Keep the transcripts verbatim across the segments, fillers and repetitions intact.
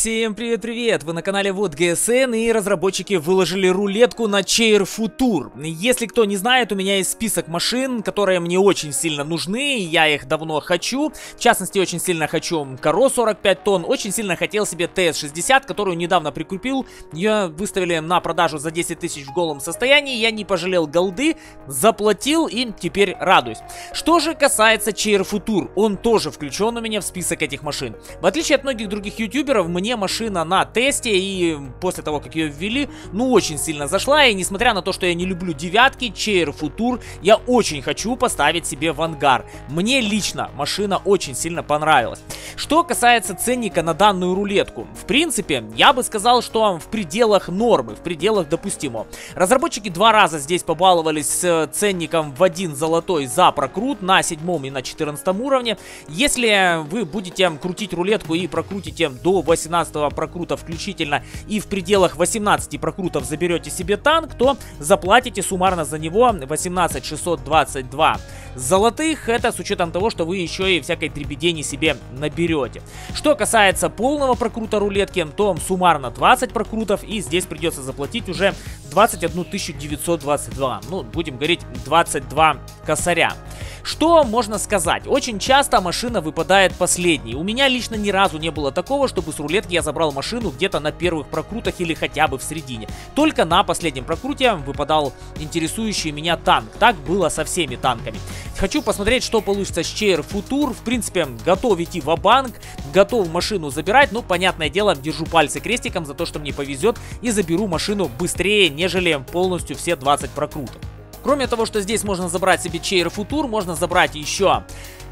Всем привет-привет! Вы на канале Вот ГСН, и разработчики выложили рулетку на Chair Futur. Если кто не знает, у меня есть список машин, которые мне очень сильно нужны, и я их давно хочу. В частности, очень сильно хочу Каро сорок пять тонн, очень сильно хотел себе Т С шестьдесят, которую недавно прикупил. Ее выставили на продажу за десять тысяч в голом состоянии, я не пожалел голды, заплатил и теперь радуюсь. Что же касается Chair Futur, он тоже включен у меня в список этих машин. В отличие от многих других ютуберов, мне машина на тесте, и после того, как ее ввели, ну, очень сильно зашла, и несмотря на то, что я не люблю девятки, Chair Futur я очень хочу поставить себе в ангар. Мне лично машина очень сильно понравилась. Что касается ценника на данную рулетку, в принципе, я бы сказал, что в пределах нормы, в пределах допустимого. Разработчики два раза здесь побаловались с ценником в один золотой за прокрут на седьмом и на четырнадцатом уровне. Если вы будете крутить рулетку и прокрутите до восемнадцатого прокрута включительно, и в пределах восемнадцати прокрутов заберете себе танк, то заплатите суммарно за него восемнадцать тысяч шестьсот двадцать два золотых. Это с учетом того, что вы еще и всякой дребедени себе наберете. Что касается полного прокрута рулетки, то суммарно двадцать прокрутов, и здесь придется заплатить уже двадцать одну тысячу девятьсот двадцать два. Ну, будем говорить, двадцать два косаря. Что можно сказать? Очень часто машина выпадает последней. У меня лично ни разу не было такого, чтобы с рулетки я забрал машину где-то на первых прокрутах или хотя бы в середине. Только на последнем прокруте выпадал интересующий меня танк. Так было со всеми танками. Хочу посмотреть, что получится с Chair Futur. В принципе, готов идти ва-банк, готов машину забирать. Ну, понятное дело, держу пальцы крестиком за то, что мне повезет, и заберу машину быстрее, нежели полностью все двадцать прокрутов. Кроме того, что здесь можно забрать себе Chair Futur, можно забрать еще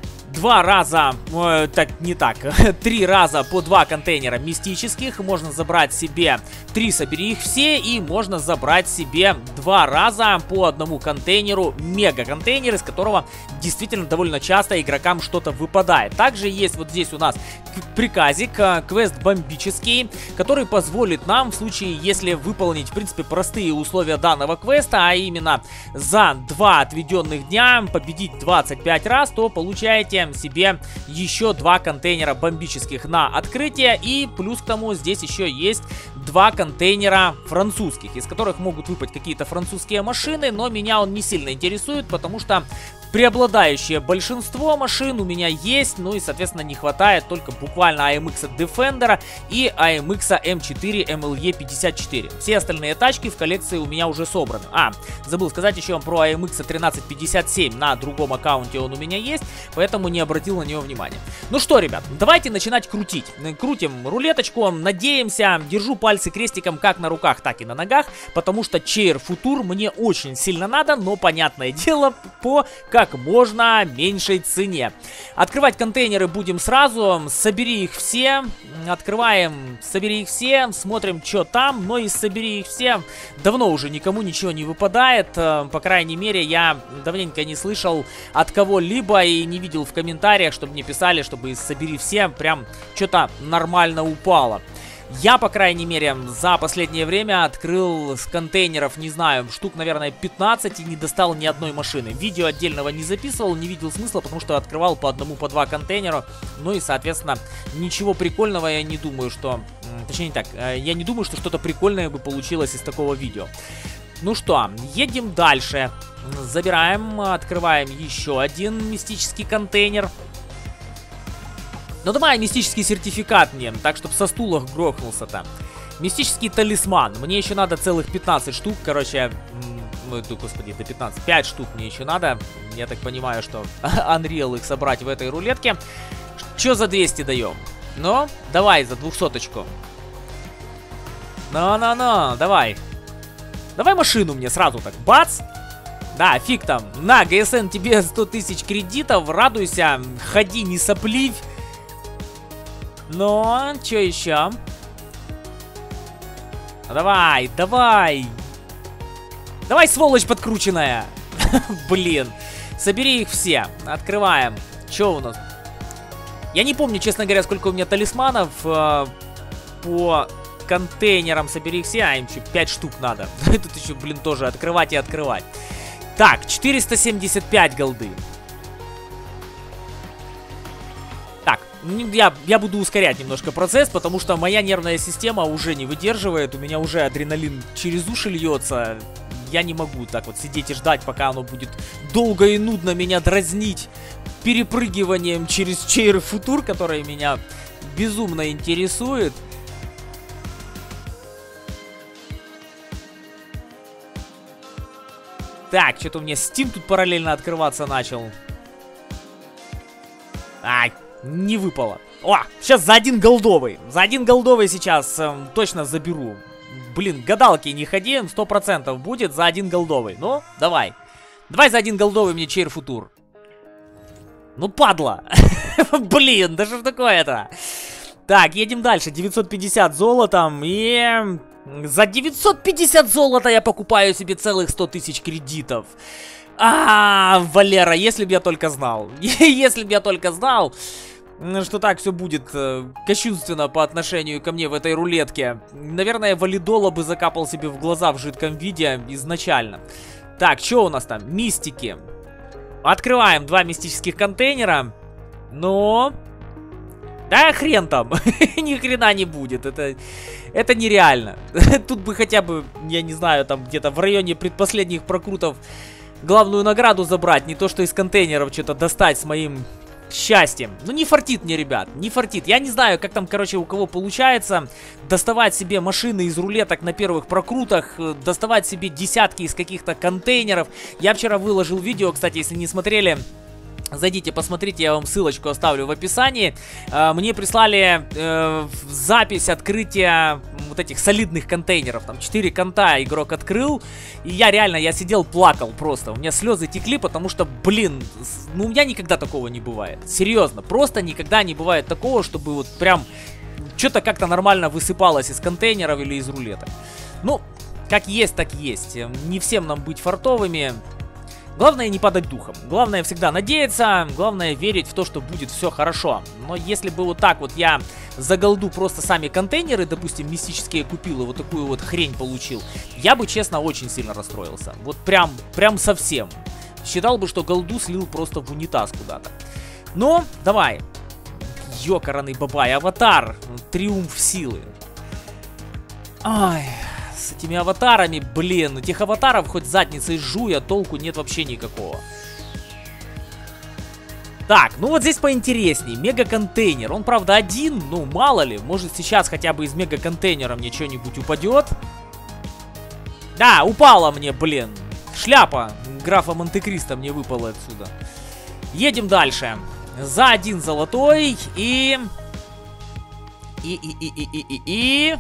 два раза, э, так не так, три раза по два контейнера мистических, можно забрать себе три, собери их все, и можно забрать себе два раза по одному контейнеру мега контейнер, из которого действительно довольно часто игрокам что-то выпадает. Также есть вот здесь у нас приказик, квест бомбический, который позволит нам в случае, если выполнить в принципе простые условия данного квеста, а именно за два отведенных дня победить двадцать пять раз, то получаете себе еще два контейнера бомбических на открытие, и плюс к тому здесь еще есть два контейнера французских, из которых могут выпасть какие-то французские машины, но меня он не сильно интересует, потому что преобладающее большинство машин у меня есть, ну и, соответственно, не хватает только буквально А М Х Defender и А М Х М четыре М Л Е пятьдесят четыре. Все остальные тачки в коллекции у меня уже собраны. А, забыл сказать еще про А М Х тринадцать пятьдесят семь, на другом аккаунте он у меня есть, поэтому не обратил на него внимания. Ну что, ребят, давайте начинать крутить. Крутим рулеточку, надеемся, держу пальцы крестиком как на руках, так и на ногах, потому что Chair Futur мне очень сильно надо, но, понятное дело, по как можно меньшей цене. Открывать контейнеры будем сразу. Собери их все. Открываем, собери их все. Смотрим, что там. Но и собери их все. Давно уже никому ничего не выпадает. По крайней мере, я давненько не слышал от кого-либо и не видел в комментариях, чтобы мне писали, чтобы из собери все прям что-то нормально упало. Я, по крайней мере, за последнее время открыл с контейнеров, не знаю, штук, наверное, пятнадцать, и не достал ни одной машины. Видео отдельного не записывал, не видел смысла, потому что открывал по одному, по два контейнера. Ну и, соответственно, ничего прикольного я не думаю, что... Точнее, не так, я не думаю, что что-то прикольное бы получилось из такого видео. Ну что, едем дальше. Забираем, открываем еще один мистический контейнер. Ну давай мистический сертификат мне, так чтобы со стула грохнулся там. Мистический талисман. Мне еще надо целых пятнадцать штук, короче, ну, господи, до пятнадцати, пять штук мне еще надо. Я так понимаю, что Unreal их собрать в этой рулетке. Че за двести даем? Ну, давай за двухсоточку. Ну-ну-ну, давай. Давай машину мне сразу так, бац. Да, фиг там. На, ГСН, тебе сто тысяч кредитов, радуйся, ходи, не сопливь. Ну, что еще? Давай, давай. Давай, сволочь подкрученная. Блин. Собери их все. Открываем. Что у нас? Я не помню, честно говоря, сколько у меня талисманов э, по контейнерам. Собери их все. А, им еще пять штук надо. Тут еще, блин, тоже открывать и открывать. Так, четыреста семьдесят пять голды. Так, Я, я буду ускорять немножко процесс, потому что моя нервная система уже не выдерживает. У меня уже адреналин через уши льется. Я не могу так вот сидеть и ждать, пока оно будет долго и нудно меня дразнить перепрыгиванием через Чейр Футур, который меня безумно интересует. Так, что-то у меня Steam тут параллельно открываться начал. Ай, не выпало. О, сейчас за один голдовый. За один голдовый сейчас эм, точно заберу. Блин, гадалки не ходи, сто процентов будет за один голдовый. Ну, давай. Давай за один голдовый мне Чейр Футур. Ну, падла. Блин, да что ж такое-то? Так, едем дальше. девятьсот пятьдесят золотом. И за девятьсот пятьдесят золота я покупаю себе целых сто тысяч кредитов. А, Валера, если бы я только знал. Если бы я только знал, что так все будет э, кощунственно по отношению ко мне в этой рулетке. Наверное, валидола бы закапал себе в глаза в жидком виде изначально. Так, что у нас там? Мистики. Открываем два мистических контейнера. Но... Да хрен там. Ни хрена не будет. Это, это нереально. Тут бы хотя бы, я не знаю, там где-то в районе предпоследних прокрутов главную награду забрать. Не то, что из контейнеров что-то достать с моим счастьем. Ну не фартит мне, ребят. Не фартит. Я не знаю, как там, короче, у кого получается доставать себе машины из рулеток на первых прокрутах. Доставать себе десятки из каких-то контейнеров. Я вчера выложил видео, кстати, если не смотрели... Зайдите, посмотрите, я вам ссылочку оставлю в описании. Мне прислали э, запись открытия вот этих солидных контейнеров. Там четыре конта игрок открыл. И я реально, я сидел, плакал просто. У меня слезы текли, потому что, блин, ну у меня никогда такого не бывает. Серьезно, просто никогда не бывает такого, чтобы вот прям что-то как-то нормально высыпалось из контейнеров или из рулеток. Ну, как есть, так есть. Не всем нам быть фартовыми. Главное не падать духом. Главное всегда надеяться. Главное верить в то, что будет все хорошо. Но если бы вот так вот я за голду просто сами контейнеры, допустим, мистические купил и вот такую вот хрень получил, я бы, честно, очень сильно расстроился. Вот прям, прям совсем. Считал бы, что голду слил просто в унитаз куда-то. Но, давай. Ёкараный бабай. Аватар. Триумф силы. Ай... С этими аватарами, блин, этих аватаров хоть задницей жуя, толку нет вообще никакого. Так, ну вот здесь поинтересней. Мега-контейнер. Он, правда, один, ну, мало ли. Может, сейчас хотя бы из мега-контейнера мне что-нибудь упадет. Да, упала мне, блин. Шляпа графа Монте-Кристо мне выпала отсюда. Едем дальше. За один золотой и... И, и, и, и, и, и, и...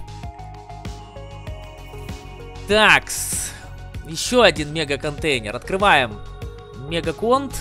Такс. Еще один мега-контейнер. Открываем мега-конт.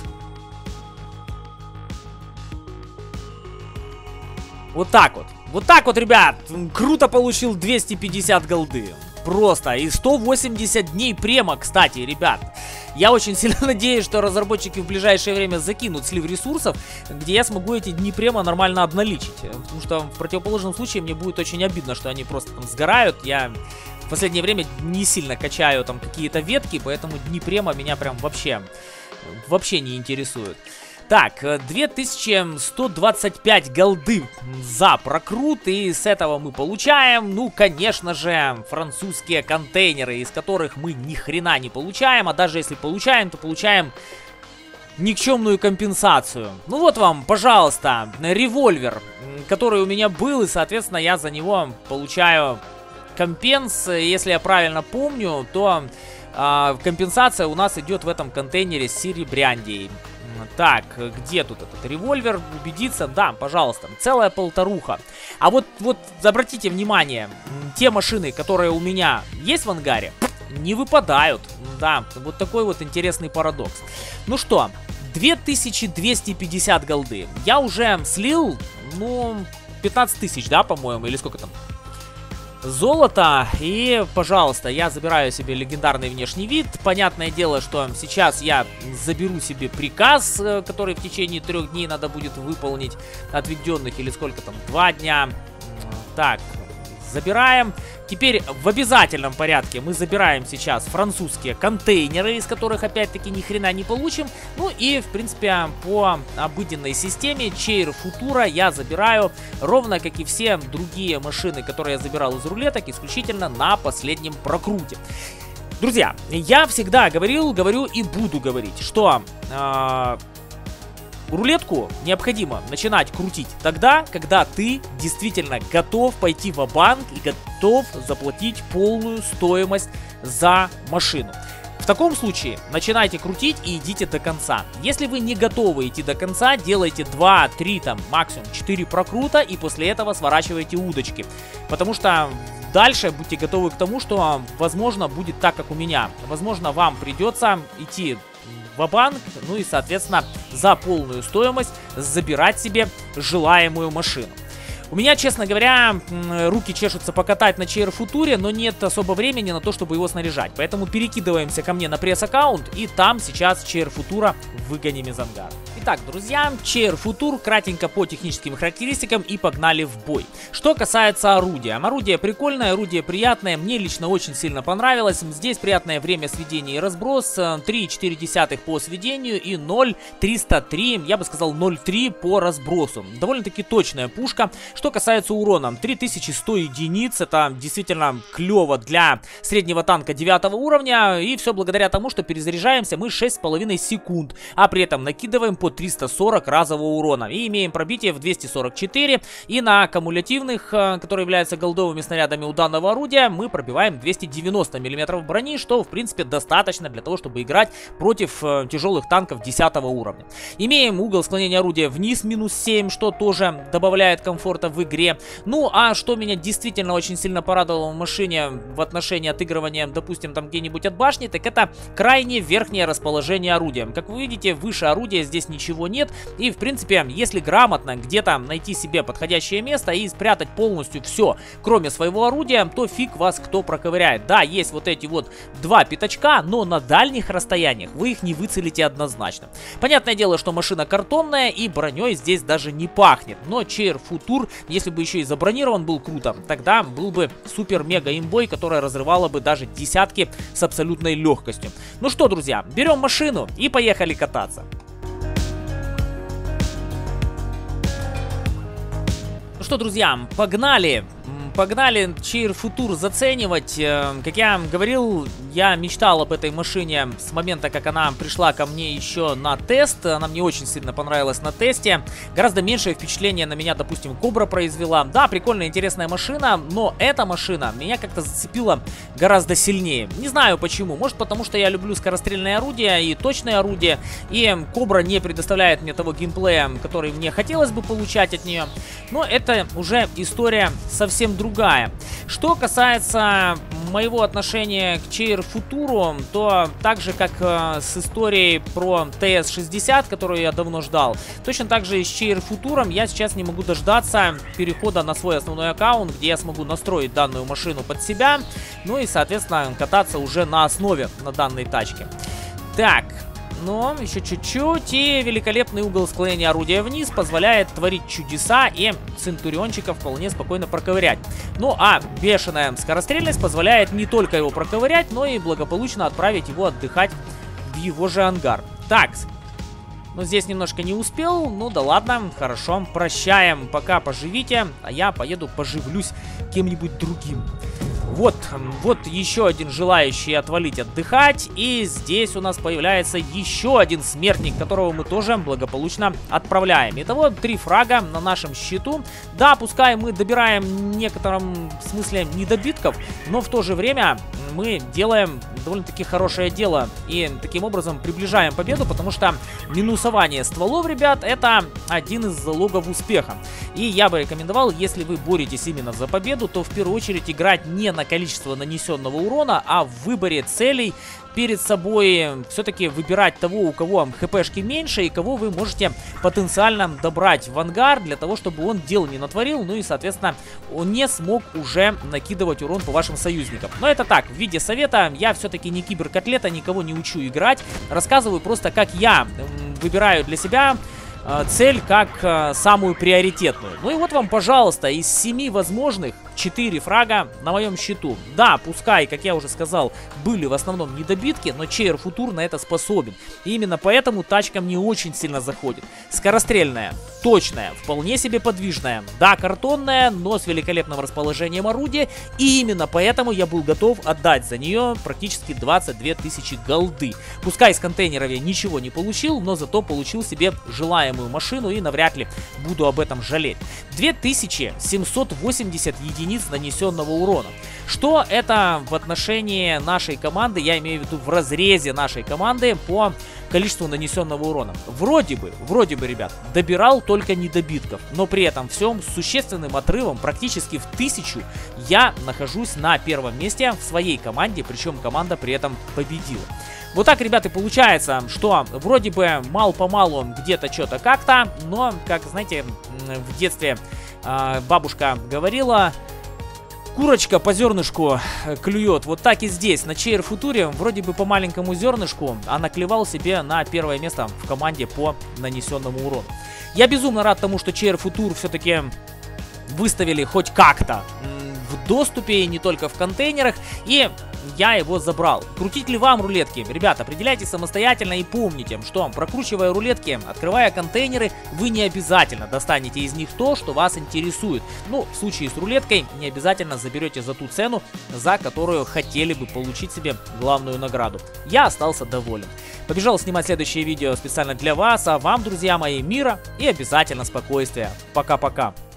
Вот так вот. Вот так вот, ребят. Круто получил двести пятьдесят голды. Просто. И сто восемьдесят дней према, кстати, ребят. Я очень сильно надеюсь, что разработчики в ближайшее время закинут слив ресурсов, где я смогу эти дни према нормально обналичить. Потому что в противоположном случае мне будет очень обидно, что они просто там сгорают. Я... В последнее время не сильно качаю там какие-то ветки, поэтому дни према меня прям вообще, вообще не интересуют. Так, две тысячи сто двадцать пять голды за прокрут, и с этого мы получаем, ну, конечно же, французские контейнеры, из которых мы ни хрена не получаем, а даже если получаем, то получаем никчемную компенсацию. Ну вот вам, пожалуйста, револьвер, который у меня был, и, соответственно, я за него получаю... компенс, если я правильно помню, то а, компенсация у нас идет в этом контейнере с серебряндией. Так, где тут этот револьвер? Убедиться? Да, пожалуйста. Целая полторуха. А вот, вот, обратите внимание, те машины, которые у меня есть в ангаре, не выпадают. Да, вот такой вот интересный парадокс. Ну что, две тысячи двести пятьдесят голды. Я уже слил, ну, пятнадцать тысяч, да, по-моему, или сколько там? Золото, и, пожалуйста, я забираю себе легендарный внешний вид. Понятное дело, что сейчас я заберу себе приказ, который в течение трех дней надо будет выполнить, отведенных, или сколько там, два дня. Так, забираем. Теперь в обязательном порядке мы забираем сейчас французские контейнеры, из которых опять-таки ни хрена не получим. Ну и, в принципе, по обыденной системе Чейр Футура я забираю ровно как и все другие машины, которые я забирал из рулеток, исключительно на последнем прокруте. Друзья, я всегда говорил, говорю и буду говорить, что э, рулетку необходимо начинать крутить тогда, когда ты действительно готов пойти ва-банк и готов заплатить полную стоимость за машину. В таком случае начинайте крутить и идите до конца. Если вы не готовы идти до конца, делайте два, три, там, максимум четыре прокрута и после этого сворачивайте удочки. Потому что дальше будьте готовы к тому, что, возможно, будет так, как у меня. Возможно, вам придется идти ва-банк, ну и, соответственно, за полную стоимость забирать себе желаемую машину. У меня, честно говоря, руки чешутся покатать на Чейр Футуре, но нет особо времени на то, чтобы его снаряжать. Поэтому перекидываемся ко мне на пресс-аккаунт, и там сейчас Чейр Футура выгоним из ангара. Итак, друзья, Чейр Футур, кратенько по техническим характеристикам и погнали в бой. Что касается орудия. Орудие прикольное, орудие приятное, мне лично очень сильно понравилось. Здесь приятное время сведения и разброс, три и четыре десятых по сведению и ноль триста три, я бы сказал ноль три по разбросу. Довольно-таки точная пушка. Что касается урона, три тысячи сто единиц, это действительно клево для среднего танка девятого уровня, и все благодаря тому, что перезаряжаемся мы шесть с половиной секунд, а при этом накидываем по триста сорок разового урона, и имеем пробитие в двести сорок четыре, и на аккумулятивных, которые являются голдовыми снарядами у данного орудия, мы пробиваем двести девяносто миллиметров брони, что в принципе достаточно для того, чтобы играть против тяжелых танков десятого уровня. Имеем угол склонения орудия вниз минус семь, что тоже добавляет комфорта в игре. Ну, а что меня действительно очень сильно порадовало в машине в отношении отыгрывания, допустим, там где-нибудь от башни, так это крайне верхнее расположение орудия. Как вы видите, выше орудия здесь ничего нет, и в принципе, если грамотно где-то найти себе подходящее место и спрятать полностью все, кроме своего орудия, то фиг вас кто проковыряет. Да, есть вот эти вот два пятачка, но на дальних расстояниях вы их не выцелите однозначно. Понятное дело, что машина картонная и броней здесь даже не пахнет, но Чейр Футур, если бы еще и забронирован был круто, тогда был бы супер-мега имбой, которая разрывала бы даже десятки с абсолютной легкостью. Ну что, друзья, берем машину и поехали кататься. Ну что, друзья, погнали! Погнали Чейр Футур заценивать. Как я говорил, я мечтал об этой машине с момента, как она пришла ко мне еще на тест. Она мне очень сильно понравилась на тесте. Гораздо меньшее впечатление на меня, допустим, Кобра произвела. Да, прикольная, интересная машина, но эта машина меня как-то зацепила гораздо сильнее. Не знаю почему. Может, потому что я люблю скорострельные орудия и точные орудия, и Кобра не предоставляет мне того геймплея, который мне хотелось бы получать от нее. Но это уже история совсем другая. Что касается моего отношения к Чейр Футуру, то так же, как э, с историей про тэ эс шестьдесят, которую я давно ждал, точно так же и с Чейр Футуром я сейчас не могу дождаться перехода на свой основной аккаунт, где я смогу настроить данную машину под себя, ну и, соответственно, кататься уже на основе на данной тачке. Так. Но еще чуть-чуть, и великолепный угол склонения орудия вниз позволяет творить чудеса и центуриончика вполне спокойно проковырять. Ну а бешеная скорострельность позволяет не только его проковырять, но и благополучно отправить его отдыхать в его же ангар. Так, ну здесь немножко не успел, ну да ладно, хорошо, прощаем, пока поживите, а я поеду поживлюсь кем-нибудь другим. Вот, вот еще один желающий отвалить отдыхать, и здесь у нас появляется еще один смертник, которого мы тоже благополучно отправляем. Итого три фрага на нашем счету. Да, пускай мы добираем в некотором смысле недобитков, но в то же время мы делаем довольно-таки хорошее дело и таким образом приближаем победу, потому что минусование стволов, ребят, это один из залогов успеха. И я бы рекомендовал, если вы боретесь именно за победу, то в первую очередь играть не на количество нанесенного урона, а в выборе целей перед собой все-таки выбирать того, у кого хпшки меньше и кого вы можете потенциально добрать в ангар для того, чтобы он дел не натворил, ну и, соответственно, он не смог уже накидывать урон по вашим союзникам. Но это так, в виде совета, я все-таки не киберкотлета, никого не учу играть, рассказываю просто, как я выбираю для себя цель как самую приоритетную. Ну и вот вам, пожалуйста, из семи возможных четыре фрага на моем счету. Да, пускай, как я уже сказал, были в основном недобитки, но Чейр Футур на это способен. И именно поэтому тачка мне очень сильно заходит. Скорострельная, точная, вполне себе подвижная. Да, картонная, но с великолепным расположением орудия. И именно поэтому я был готов отдать за нее практически двадцать две тысячи голды. Пускай из контейнеров я ничего не получил, но зато получил себе желаемую машину и навряд ли буду об этом жалеть. две тысячи семьсот восемьдесят единиц нанесенного урона. Что это в отношении нашей команды, я имею в виду в разрезе нашей команды по количеству нанесенного урона. Вроде бы, вроде бы, ребят, добирал только недобитков, но при этом всем с существенным отрывом, практически в тысячу, я нахожусь на первом месте в своей команде, причем команда при этом победила. Вот так, ребята, получается, что вроде бы мал-помалу где-то что-то как-то, но, как, знаете, в детстве э, бабушка говорила, курочка по зернышку клюет. Вот так и здесь, на Чейр Футуре, вроде бы по маленькому зернышку, а наклевал себе на первое место в команде по нанесенному урону. Я безумно рад тому, что Чейр Футур все-таки выставили хоть как-то в доступе, и не только в контейнерах, и я его забрал. Крутить ли вам рулетки? Ребята, определяйте самостоятельно и помните, что прокручивая рулетки, открывая контейнеры, вы не обязательно достанете из них то, что вас интересует. Ну, в случае с рулеткой, не обязательно заберете за ту цену, за которую хотели бы получить себе главную награду. Я остался доволен. Побежал снимать следующее видео специально для вас, а вам, друзья мои, мира и обязательно спокойствия. Пока-пока.